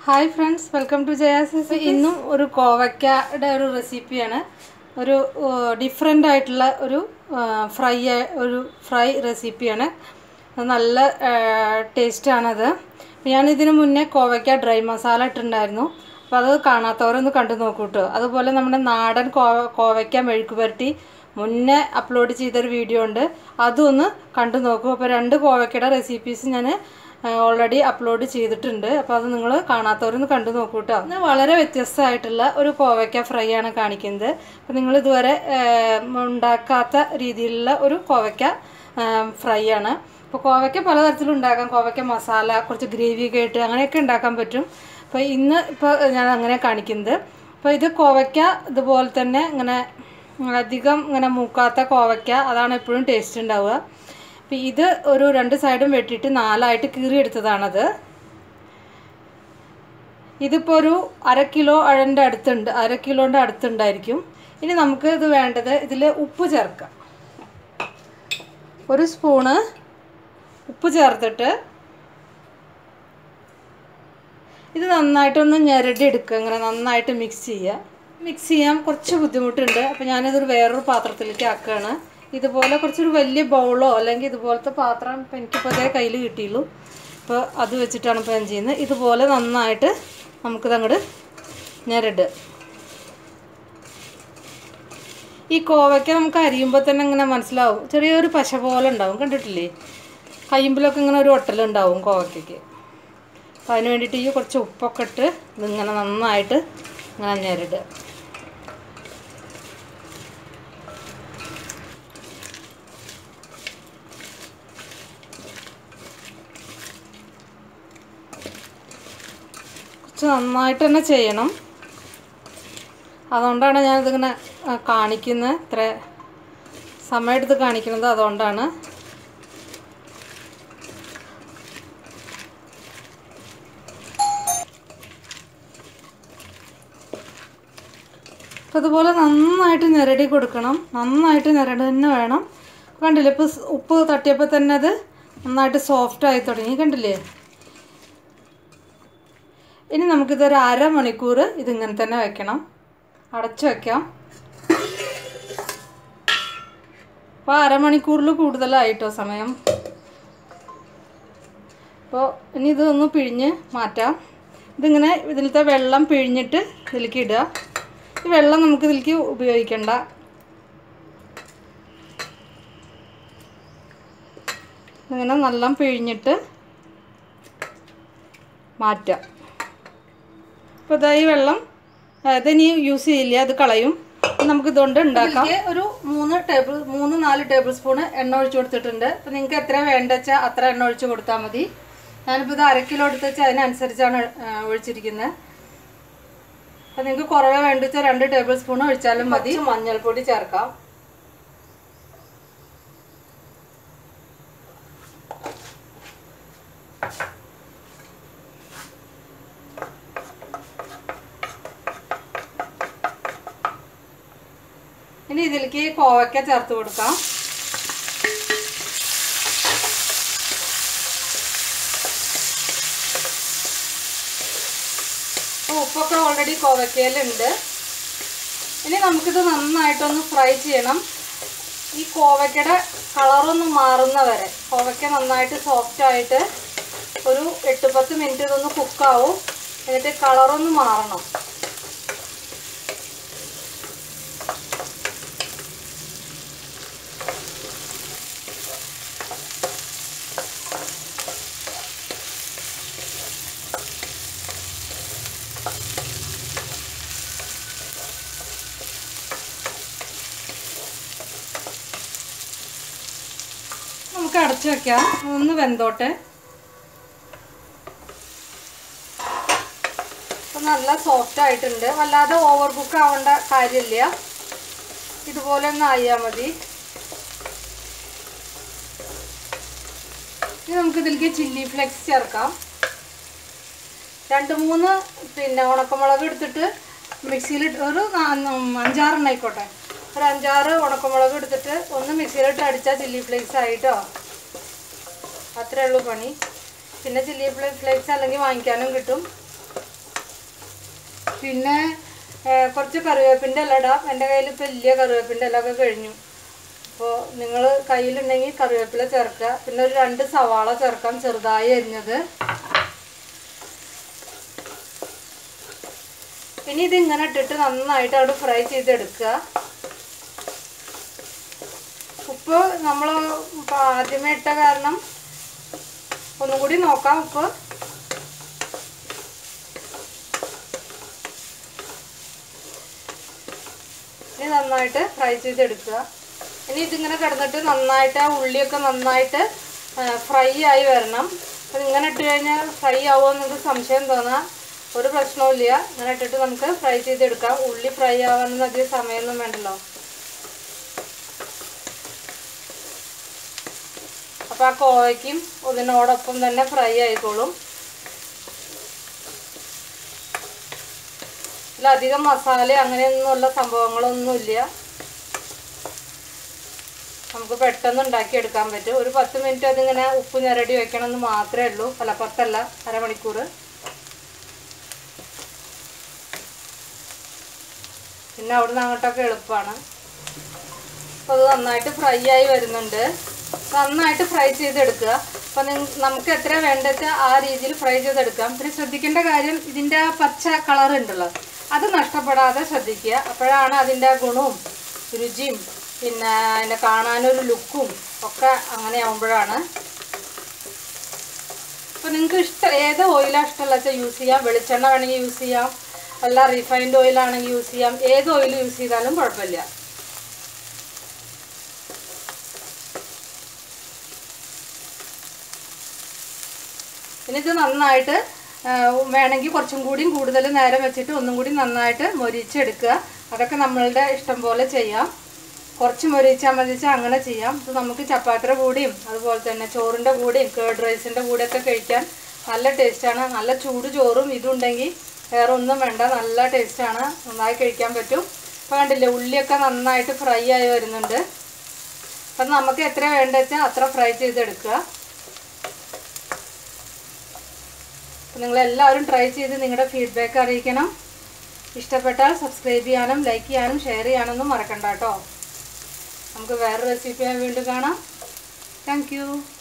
Hi friends, welcome to Jaya's recipe. ഇന്നും ഒരു കോവയ്ക്കയുടെ ഒരു റെസിപ്പിയാണ്. ഒരു ഡിഫറെൻ്റ് ആയിട്ടുള്ള ഒരു ഫ്രൈ റെസിപ്പിയാണ്. നല്ല ടേസ്റ്റാണത്. ഞാൻ ഇതിനു മുന്നേ കോവയ്ക്ക ഡ്രൈ മസാല ഇട്ടിട്ടുണ്ടായിരുന്നു. അപ്പോൾ അത് കാണാത്തവരൊന്ന് കണ്ടു നോക്കൂ കേട്ടോ. അതുപോലെ നമ്മുടെ നാടൻ കോവയ്ക്ക മെഴുക്ക് പുരട്ടി മുന്നേ അപ്ലോഡ് ചെയ്തൊരു വീഡിയോ ഉണ്ട്, അതൊന്ന് കണ്ടു നോക്കൂ. അപ്പോൾ 2 കോവയ്ക്കയുടെ റെസിപ്പീസ് ഞാൻ ഓൾറെഡി അപ്ലോഡ് ചെയ്തിട്ടുണ്ട്. അപ്പോൾ അത് നിങ്ങൾ കാണാത്തവരൊന്ന് കണ്ടു നോക്കൂ കേട്ടോ. ഇന്ന് വളരെ വ്യത്യസ്തമായിട്ടുള്ള ഒരു കോവയ്ക്ക ഫ്രൈ ആണ് കാണിക്കുന്നത്. അപ്പോൾ നിങ്ങൾ ഇതുവരെ ഉണ്ടാക്കാത്ത രീതിയിലുള്ള ഒരു കോവയ്ക്ക ഫ്രൈ ആണ്. അപ്പോൾ കോവയ്ക്ക പലതരത്തിലും ഉണ്ടാക്കാം. കോവയ്ക്ക മസാല, കുറച്ച് ഗ്രേവിയൊക്കെ ആയിട്ട് അങ്ങനെയൊക്കെ ഉണ്ടാക്കാൻ പറ്റും. അപ്പോൾ ഇപ്പോൾ ഞാൻ അങ്ങനെ കാണിക്കുന്നത്. അപ്പോൾ ഇത് കോവയ്ക്ക ഇതുപോലെ തന്നെ ഇങ്ങനെ അധികം ഇങ്ങനെ മൂക്കാത്ത കോവയ്ക്ക, അതാണ് എപ്പോഴും ടേസ്റ്റ് ഉണ്ടാവുക. അപ്പോൾ ഇത് ഒരു 2 സൈഡും വെട്ടിയിട്ട് 4ആയിട്ട് കീറിയെടുത്തതാണത്. ഇതിപ്പോൾ ഒരു 1/2 കിലോ അടുത്തുണ്ട്, 1/2 കിലോൻ്റെ അടുത്തുണ്ടായിരിക്കും. ഇനി നമുക്ക് ഇത് വേണ്ടത്, ഇതിൽ ഉപ്പ് ചേർക്കാം. 1 സ്പൂണ് ഉപ്പ് ചേർത്തിട്ട് ഇത് നന്നായിട്ടൊന്ന് ഞെരടി എടുക്കുക. ഇങ്ങനെ നന്നായിട്ട് മിക്സ് ചെയ്യുക. മിക്സ് ചെയ്യാൻ കുറച്ച് ബുദ്ധിമുട്ടുണ്ട്. അപ്പോൾ ഞാനിതൊരു വേറൊരു പാത്രത്തിലേക്ക് ആക്കുകയാണ്. ഇതുപോലെ കുറച്ചൊരു വലിയ ബൗളോ അല്ലെങ്കിൽ ഇതുപോലത്തെ പാത്രം ഇപ്പോൾ എനിക്കിപ്പോൾ അതേ കയ്യിൽ കിട്ടിയുള്ളൂ. അപ്പോൾ അത് വെച്ചിട്ടാണ് ഇപ്പോൾ ഞാൻ ചെയ്യുന്നത്. ഇതുപോലെ നന്നായിട്ട് നമുക്കിത് അങ്ങോട്ട് ഞെരട്. ഈ കോവയ്ക്ക നമുക്ക് അരിയുമ്പോൾ തന്നെ ഇങ്ങനെ മനസ്സിലാവും, ചെറിയൊരു പശ പോലെ ഉണ്ടാവും, കണ്ടിട്ടില്ലേ? കയ്യുമ്പിലൊക്കെ ഇങ്ങനെ ഒരു ഒട്ടലുണ്ടാവും കോവയ്ക്കയ്ക്ക്. അപ്പോൾ അതിന് വേണ്ടിയിട്ട് ഈ കുറച്ച് ഉപ്പൊക്കെ ഇട്ട് ഇതിങ്ങനെ നന്നായിട്ട് ഇങ്ങനെ ഞെരട്. കുറച്ച് നന്നായിട്ട് തന്നെ ചെയ്യണം. അതുകൊണ്ടാണ് ഞാനിതിങ്ങനെ കാണിക്കുന്നത്, ഇത്ര സമയമെടുത്ത് കാണിക്കുന്നത് അതുകൊണ്ടാണ്. അപ്പോൾ അതുപോലെ നന്നായിട്ട് ഞെരടി കൊടുക്കണം. നന്നായിട്ട് ഞെരടി തന്നെ വേണം. കണ്ടില്ലേ, ഇപ്പോൾ ഉപ്പ് തട്ടിയപ്പോൾ തന്നെ അത് നന്നായിട്ട് സോഫ്റ്റായി തുടങ്ങി, കണ്ടില്ലേ? ഇനി നമുക്കിതൊരു 1/2 മണിക്കൂർ ഇതിങ്ങനെ തന്നെ വെക്കണം, അടച്ചു വയ്ക്കാം. അപ്പോൾ 1/2 മണിക്കൂറിൽ കൂടുതലായിട്ടോ സമയം. അപ്പോൾ ഇനി ഇതൊന്ന് പിഴിഞ്ഞ് മാറ്റാം. ഇതിങ്ങനെ ഇതിലത്തെ വെള്ളം പിഴിഞ്ഞിട്ട് ഇതിലേക്ക് ഇടുക. ഈ വെള്ളം നമുക്ക് ഇതിലേക്ക് ഉപയോഗിക്കണ്ട. ഇങ്ങനെ നല്ല പിഴിഞ്ഞിട്ട് മാറ്റാം. അപ്പോൾ ഇതാ ഈ വെള്ളം ഇതിനി യൂസ് ചെയ്യില്ല, അത് കളയും. നമുക്ക് ഇതുകൊണ്ട് ഉണ്ടാക്കാം. ഒരു 3-4 ടേബിൾ സ്പൂൺ എണ്ണ ഒഴിച്ച് കൊടുത്തിട്ടുണ്ട്. അപ്പോൾ നിങ്ങൾക്ക് എത്ര വേണ്ട വെച്ചാൽ അത്ര എണ്ണ ഒഴിച്ച് കൊടുത്താൽ മതി. ഞാനിപ്പോൾ ഇത് 1/2 കിലോ എടുത്ത് വെച്ചാൽ അതിനനുസരിച്ചാണ് ഒഴിച്ചിരിക്കുന്നത്. അപ്പോൾ നിങ്ങൾക്ക് കുറവേ വേണ്ട വെച്ചാൽ 2 ടേബിൾ സ്പൂൺ ഒഴിച്ചാലും മതി. മഞ്ഞൾപ്പൊടി ചേർക്കാം. ഇനി ഇതിലേക്ക് കോവയ്ക്ക ചേർത്ത് കൊടുക്കാം. ഉപ്പൊക്കെ ഓൾറെഡി കോവയ്ക്കയിലുണ്ട്. ഇനി നമുക്കിത് നന്നായിട്ടൊന്ന് ഫ്രൈ ചെയ്യണം. ഈ കോവയ്ക്കയുടെ കളറൊന്ന് മാറുന്ന വരെ, കോവയ്ക്ക നന്നായിട്ട് സോഫ്റ്റായിട്ട് ഒരു 8-10 മിനിറ്റ് ഇതൊന്ന് കുക്കാവും. എന്നിട്ട് കളറൊന്ന് മാറണം. നമുക്ക് അടച്ചു വയ്ക്കാം, ഒന്ന് വെന്തോട്ടെ. അപ്പം നല്ല സോഫ്റ്റ് ആയിട്ടുണ്ട്. വല്ലാതെ ഓവർ കുക്ക് ആവേണ്ട കാര്യമില്ല, ഇതുപോലെ ഒന്ന് ആയാൽ മതി. ഇനി നമുക്കിതിലേക്ക് ചില്ലി ഫ്ലെക്സ് ചേർക്കാം. 2-3 ഉണക്കമുളക് എടുത്തിട്ട് മിക്സിയിൽ ഒരു 5-6 ആയിക്കോട്ടെ, ഒരു 5-6 ഉണക്കമുളക് എടുത്തിട്ട് ഒന്ന് മിക്സിയിലിട്ട് അടിച്ചാൽ ചില്ലി ഫ്ലേക്സ് ആയിട്ടോ. അത്രേ ഉള്ളൂ പണി. പിന്നെ ചില്ലി ഫ്ലേക്സ് അല്ലെങ്കിൽ വാങ്ങിക്കാനും കിട്ടും. പിന്നെ കുറച്ച് കറിവേപ്പിൻ്റെ ഇല ഇടാം. എൻ്റെ കയ്യിൽ ഇപ്പോൾ വലിയ കറിവേപ്പിൻ്റെ ഇലയൊക്കെ കഴിഞ്ഞു. അപ്പോൾ നിങ്ങൾ കയ്യിലുണ്ടെങ്കിൽ കറിവേപ്പില ചേർക്കുക. പിന്നെ ഒരു 2 സവാള ചേർക്കാം, ചെറുതായി അരിഞ്ഞത്. ഇനി ഇതിങ്ങനെ ഇട്ടിട്ട് നന്നായിട്ട് അവിടെ ഫ്രൈ ചെയ്തെടുക്കുക. ഉപ്പ് നമ്മൾ ആദ്യമേ ഇട്ട കാരണം ഒന്നും കൂടി നോക്കാം ഉപ്പ്. ഇനി നന്നായിട്ട് ഫ്രൈ ചെയ്തെടുക്കുക. ഇനി ഇതിങ്ങനെ കിടന്നിട്ട് നന്നായിട്ട് ആ ഉള്ളിയൊക്കെ നന്നായിട്ട് ഫ്രൈ ആയി വരണം. അപ്പം ഇങ്ങനെ ഇട്ട് കഴിഞ്ഞാൽ ഫ്രൈ ആവുമോ എന്നൊരു സംശയം തോന്നാം. ഒരു പ്രശ്നവുമില്ല. ഇങ്ങനെ ഇട്ടിട്ട് നമുക്ക് ഫ്രൈ ചെയ്തെടുക്കാം. ഉള്ളി ഫ്രൈ ആവാനൊന്നും അധികം സമയമൊന്നും വേണ്ടല്ലോ. അപ്പോൾ ആ കോവയ്ക്കും ഇതിനോടൊപ്പം തന്നെ ഫ്രൈ ആയിക്കോളും. ഇതിലധികം മസാല അങ്ങനെയൊന്നുമുള്ള സംഭവങ്ങളൊന്നുമില്ല. നമുക്ക് പെട്ടെന്ന് ഉണ്ടാക്കിയെടുക്കാൻ പറ്റും. ഒരു 10 മിനിറ്റ് അതിങ്ങനെ ഉപ്പ് ഞെരടി വെക്കണമെന്ന് മാത്രമേ ഉള്ളൂ. അല്ല 10 അല്ല, അരമണിക്കൂർ. പിന്നെ അവിടുന്ന് അങ്ങോട്ടൊക്കെ എളുപ്പമാണ്. അപ്പോൾ അത് നന്നായിട്ട് ഫ്രൈ ആയി വരുന്നുണ്ട്. നന്നായിട്ട് ഫ്രൈ ചെയ്തെടുക്കുക. അപ്പം നമുക്ക് എത്ര വേണ്ടത് ആ രീതിയിൽ ഫ്രൈ ചെയ്തെടുക്കാം. പിന്നെ ശ്രദ്ധിക്കേണ്ട കാര്യം ഇതിൻ്റെ ആ പച്ച കളർ ഉണ്ടല്ലോ, അത് നഷ്ടപ്പെടാതെ ശ്രദ്ധിക്കുക. അപ്പോഴാണ് അതിൻ്റെ ഗുണവും രുചിയും പിന്നെ അതിനെ കാണാനൊരു ലുക്കും ഒക്കെ അങ്ങനെ ആകുമ്പോഴാണ്. അപ്പോൾ നിങ്ങൾക്ക് ഏത് ഓയിലാണ് ഇഷ്ടമുള്ള വെച്ചാൽ യൂസ് ചെയ്യാം. വെളിച്ചെണ്ണ വേണമെങ്കിൽ യൂസ് ചെയ്യാം, അല്ല റിഫൈൻഡ് ഓയിലാണെങ്കിൽ യൂസ് ചെയ്യാം. ഏത് ഓയിൽ യൂസ് ചെയ്താലും കുഴപ്പമില്ല. ഇനി ഇത് നന്നായിട്ട് വേണമെങ്കിൽ കുറച്ചും കൂടി കൂടുതൽ നേരം വെച്ചിട്ട് ഒന്നും കൂടി നന്നായിട്ട് മൊരിച്ചെടുക്കുക. അതൊക്കെ നമ്മളുടെ ഇഷ്ടം പോലെ ചെയ്യാം. കുറച്ച് മൊരിച്ചാൽ മതിച്ചാൽ അങ്ങനെ ചെയ്യാം. ഇത് നമുക്ക് ചപ്പാത്തിയുടെ കൂടിയും അതുപോലെ തന്നെ ചോറിൻ്റെ കൂടെയും കേർഡ് റൈസിൻ്റെ കൂടെയൊക്കെ കഴിക്കാൻ നല്ല ടേസ്റ്റാണ്. നല്ല ചൂട് ചോറും ഇതുണ്ടെങ്കിൽ വേറെ ഒന്നും വേണ്ട, നല്ല ടേസ്റ്റാണ്. നന്നായി കഴിക്കാൻ പറ്റും. അപ്പോൾ കണ്ടില്ലേ, ഉള്ളിയൊക്കെ നന്നായിട്ട് ഫ്രൈ ആയി വരുന്നുണ്ട്. അപ്പം നമുക്ക് എത്ര വേണ്ട വെച്ചാൽ അത്ര ഫ്രൈ ചെയ്തെടുക്കുക. നിങ്ങളെല്ലാവരും ട്രൈ ചെയ്ത് നിങ്ങളുടെ ഫീഡ്ബാക്ക് അറിയിക്കണം. ഇഷ്ടപ്പെട്ടാൽ സബ്സ്ക്രൈബ് ചെയ്യാനും ലൈക്ക് ചെയ്യാനും ഷെയർ ചെയ്യാനൊന്നും മറക്കണ്ട കേട്ടോ. നമുക്ക് വേറെ റെസിപ്പിയായി വീണ്ടും കാണാം. Thank U.